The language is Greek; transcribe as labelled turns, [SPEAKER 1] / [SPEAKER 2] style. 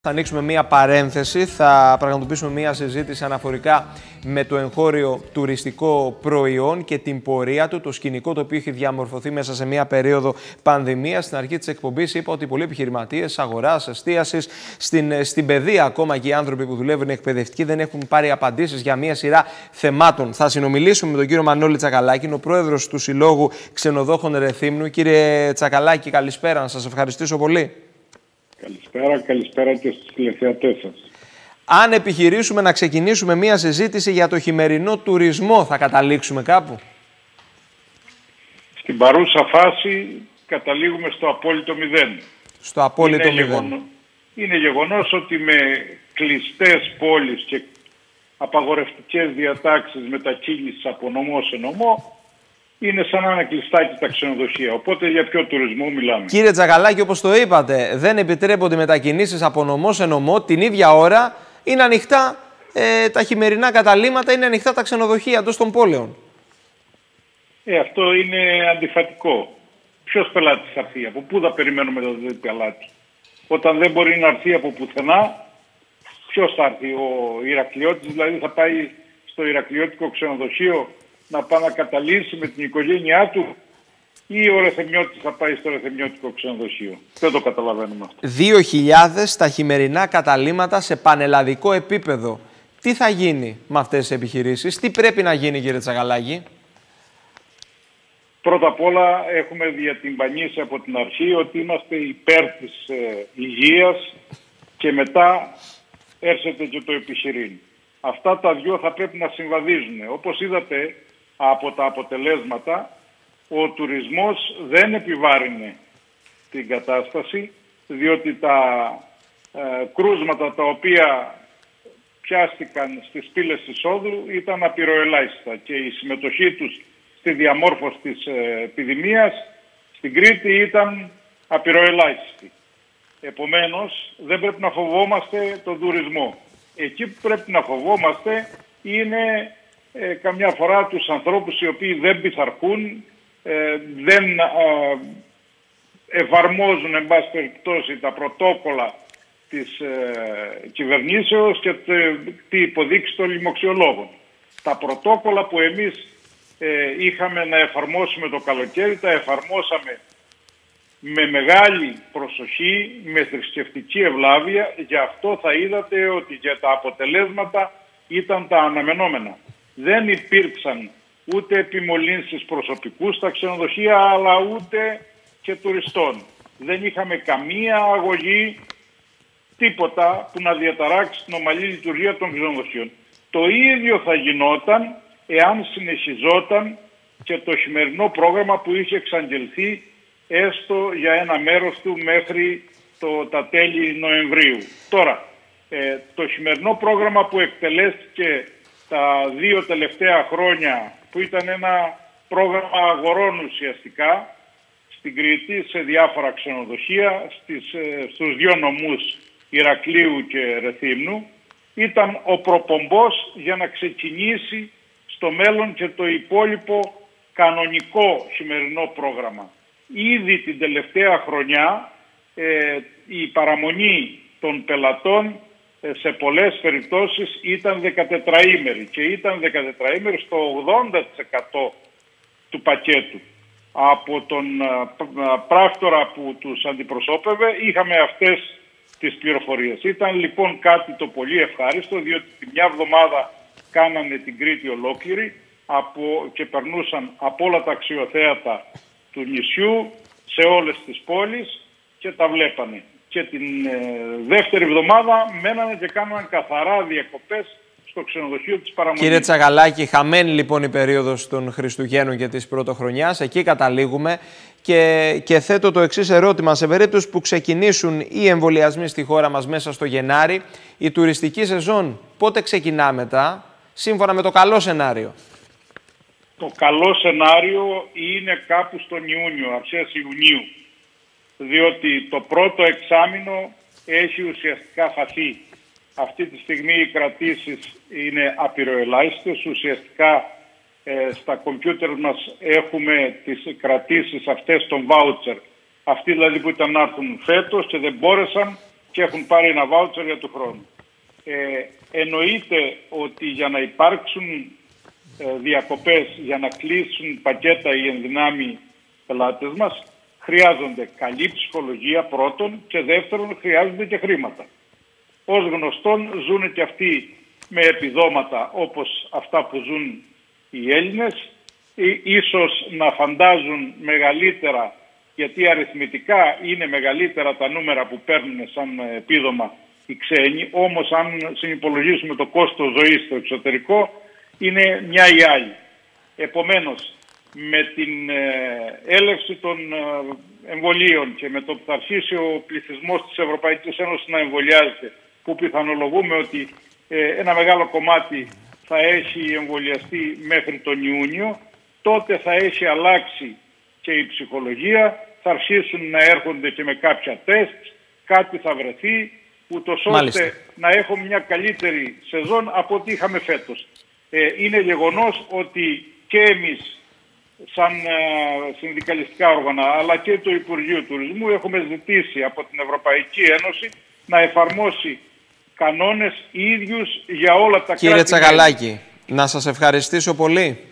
[SPEAKER 1] Θα ανοίξουμε μία παρένθεση, θα πραγματοποιήσουμε μία συζήτηση αναφορικά με το εγχώριο τουριστικό προϊόν και την πορεία του, το σκηνικό το οποίο έχει διαμορφωθεί μέσα σε μία περίοδο πανδημίας. Στην αρχή της εκπομπής είπα ότι πολλοί επιχειρηματίες αγοράς, εστίασης, στην παιδεία ακόμα και οι άνθρωποι που δουλεύουν εκπαιδευτικοί δεν έχουν πάρει απαντήσεις για μία σειρά θεμάτων. Θα συνομιλήσουμε με τον κύριο Μανώλη Τσακαλάκη, είναι ο πρόεδρος του Συλλόγου Ξενοδόχων Ρεθύμνου. Κύριε Τσακαλάκη, καλησπέρα, να σας ευχαριστήσω πολύ.
[SPEAKER 2] Καλησπέρα και στους τηλεθεατές σας.
[SPEAKER 1] Αν επιχειρήσουμε να ξεκινήσουμε μία συζήτηση για το χειμερινό τουρισμό, θα καταλήξουμε κάπου?
[SPEAKER 2] Στην παρούσα φάση καταλήγουμε στο απόλυτο μηδέν.
[SPEAKER 1] Στο απόλυτο μηδέν.
[SPEAKER 2] Είναι γεγονός ότι με κλειστές πόλεις και απαγορευτικές διατάξεις μετακίνησης από νομό σε νομό, είναι σαν να είναι κλειστά και τα ξενοδοχεία. Οπότε για ποιο τουρισμό μιλάμε?
[SPEAKER 1] Κύριε Τσακαλάκη, όπως το είπατε, δεν επιτρέπονται μετακινήσεις από νομό σε νομό. Την ίδια ώρα είναι ανοιχτά τα χειμερινά καταλύματα, είναι ανοιχτά τα ξενοδοχεία εντός των πόλεων.
[SPEAKER 2] Αυτό είναι αντιφατικό. Ποιος πελάτης θα έρθει? Από πού θα περιμένουμε τον πελάτη? Όταν δεν μπορεί να έρθει από πουθενά, ποιος θα έρθει? Ο Ηρακλειώτης δηλαδή θα πάει στο Ηρακλειώτικο ξενοδοχείο να πάει να καταλύσει με την οικογένειά του, ή ο Ρεθεμιώτης θα πάει στο Ρεθεμιώτικο ξενοδοχείο? Δεν το καταλαβαίνουμε αυτό.
[SPEAKER 1] 2.000 τα χειμερινά καταλύματα σε πανελλαδικό επίπεδο. Τι θα γίνει με αυτές τις επιχειρήσεις, τι πρέπει να γίνει, κύριε Τσακαλάκη?
[SPEAKER 2] Πρώτα απ' όλα έχουμε διατυμπανίσει από την αρχή ότι είμαστε υπέρ της υγείας και μετά έρχεται και το επιχειρήν. Αυτά τα δυο θα πρέπει να συμβαδίζουν. Όπως είδατε από τα αποτελέσματα, ο τουρισμός δεν επιβάρυνε την κατάσταση, διότι τα κρούσματα τα οποία πιάστηκαν στις πύλες εισόδου ήταν απειροελάχιστα και η συμμετοχή τους στη διαμόρφωση της επιδημίας στην Κρήτη ήταν απειροελάχιστη. Επομένως, δεν πρέπει να φοβόμαστε τον τουρισμό. Εκεί που πρέπει να φοβόμαστε είναι καμιά φορά τους ανθρώπους οι οποίοι δεν πειθαρχούν, δεν εφαρμόζουν εν πάση περιπτώσει τα πρωτόκολλα της κυβερνήσεως και τη υποδείξη των λοιμοξιολόγων. Τα πρωτόκολλα που εμείς είχαμε να εφαρμόσουμε το καλοκαίρι, τα εφαρμόσαμε με μεγάλη προσοχή, με θρησκευτική ευλάβεια. Γι' αυτό θα είδατε ότι για τα αποτελέσματα ήταν τα αναμενόμενα. Δεν υπήρξαν ούτε επιμολύνσεις προσωπικού στα ξενοδοχεία, αλλά ούτε και τουριστών. Δεν είχαμε καμία αγωγή, τίποτα που να διαταράξει την ομαλή λειτουργία των ξενοδοχείων. Το ίδιο θα γινόταν εάν συνεχιζόταν και το χειμερινό πρόγραμμα που είχε εξαγγελθεί έστω για ένα μέρος του μέχρι τα τέλη Νοεμβρίου. Τώρα, το χειμερινό πρόγραμμα που εκτελέστηκε τα 2 τελευταία χρόνια, που ήταν ένα πρόγραμμα αγορών ουσιαστικά, στην Κρήτη, σε διάφορα ξενοδοχεία, στους 2 νομούς Ηρακλείου και Ρεθύμνου, ήταν ο προπομπός για να ξεκινήσει στο μέλλον και το υπόλοιπο κανονικό χειμερινό πρόγραμμα. Ήδη την τελευταία χρονιά η παραμονή των πελατών σε πολλές περιπτώσεις ήταν 14ημερη και ήταν 14ημερη στο 80% του πακέτου. Από τον πράκτορα που τους αντιπροσώπευε είχαμε αυτές τις πληροφορίες. Ήταν λοιπόν κάτι το πολύ ευχάριστο, διότι μια εβδομάδα κάνανε την Κρήτη ολόκληρη και περνούσαν από όλα τα αξιοθέατα του νησιού σε όλες τις πόλεις και τα βλέπανε. Και την δεύτερη εβδομάδα μένανε και κάνανε καθαρά διακοπές στο ξενοδοχείο της παραμονής.
[SPEAKER 1] Κύριε Τσακαλάκη, χαμένη λοιπόν η περίοδος των Χριστουγέννων και της Πρωτοχρονιάς, εκεί καταλήγουμε και θέτω το εξής ερώτημα. Σε περίπτωση που ξεκινήσουν οι εμβολιασμοί στη χώρα μας μέσα στο Γενάρη, η τουριστική σεζόν πότε ξεκινά μετά, σύμφωνα με το καλό σενάριο?
[SPEAKER 2] Το καλό σενάριο είναι κάπου στον Ιούνιο, αρχές Ιουνίου. Διότι το πρώτο εξάμηνο έχει ουσιαστικά χαθεί. Αυτή τη στιγμή οι κρατήσεις είναι απειροελάχιστες. Ουσιαστικά στα κομπιούτερ μας έχουμε τις κρατήσεις αυτές των βάουτσερ. Αυτοί δηλαδή που ήταν να έρθουν φέτος και δεν μπόρεσαν και έχουν πάρει ένα βάουτσερ για του χρόνου. Εννοείται ότι για να υπάρξουν διακοπές, για να κλείσουν πακέτα οι ενδυνάμοι πελάτες μας, χρειάζονται καλή ψυχολογία πρώτον και δεύτερον χρειάζονται και χρήματα. Ως γνωστόν ζουν και αυτοί με επιδόματα όπως αυτά που ζουν οι Έλληνες, ίσως να φαντάζουν μεγαλύτερα, γιατί αριθμητικά είναι μεγαλύτερα τα νούμερα που παίρνουν σαν επίδομα οι ξένοι, όμως αν συνυπολογίσουμε το κόστος ζωής στο εξωτερικό είναι μια ή άλλη. Επομένως, με την έλευση των εμβολίων και με το που θα αρχίσει ο πληθυσμός της Ευρωπαϊκής Ένωσης να εμβολιάζεται, που πιθανολογούμε ότι ένα μεγάλο κομμάτι θα έχει εμβολιαστεί μέχρι τον Ιούνιο, τότε θα έχει αλλάξει και η ψυχολογία, θα αρχίσουν να έρχονται και με κάποια τεστ, κάτι θα βρεθεί, ούτως ώστε να έχουμε μια καλύτερη σεζόν από ό,τι είχαμε φέτος. Είναι γεγονός ότι και εμείς σαν συνδικαλιστικά όργανα αλλά και το Υπουργείο Τουρισμού έχουμε ζητήσει από την Ευρωπαϊκή Ένωση να εφαρμόσει κανόνες ίδιους για όλα τα κράτη.
[SPEAKER 1] Κύριε Τσαγαλάκη, να σας ευχαριστήσω πολύ.